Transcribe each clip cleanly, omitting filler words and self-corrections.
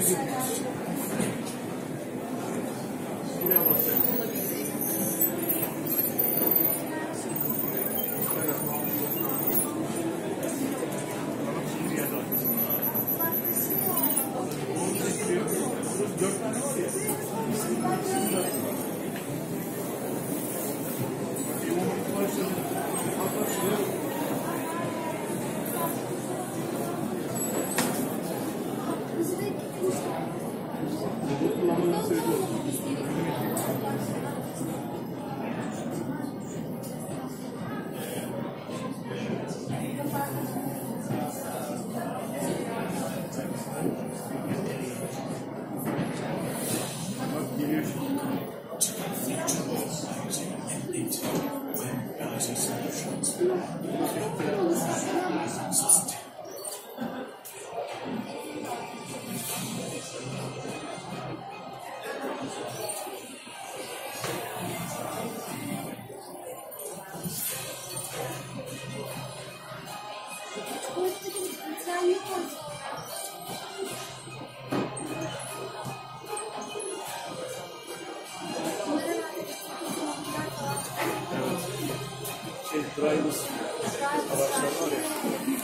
Drivers araçlar var ya.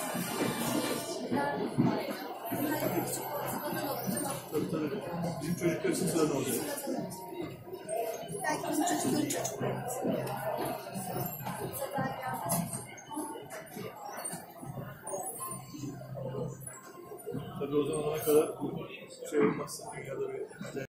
Tabii. Bizim çocuklar için sıra ne olacak? Belki bizim çocukların çocukları. Tabii o zamana kadar şey olmaz. Dünyada bir